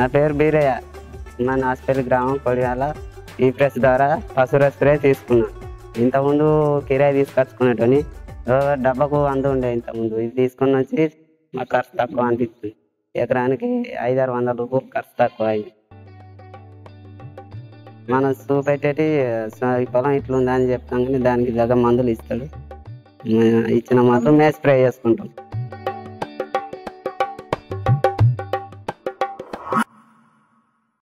పేరు బీరయ్య. మన హాస్పిటల్ గ్రామం కొడియాల. ఈ ప్రెస్ ద్వారా పశువుల స్ప్రే తీసుకున్నాను. ఇంతకుముందు కిరాయి తీసుకొచ్చుకునేటని డబ్బాకు 100 ఉండే ఇంతకుముందు. ఇది తీసుకుని వచ్చి మాకు ఖర్చు తక్కువ అనిపిస్తుంది. ఎకరానికి 500-600 రూపాయలు ఖర్చు తక్కువ అయింది. మనం చూపెట్టేటి ఈ పొలం ఇట్లుందని చెప్తాం, కానీ దానికి దగ్గర మందులు ఇస్తాడు. ఇచ్చిన మాత్రం మేము స్ప్రే చేసుకుంటాం.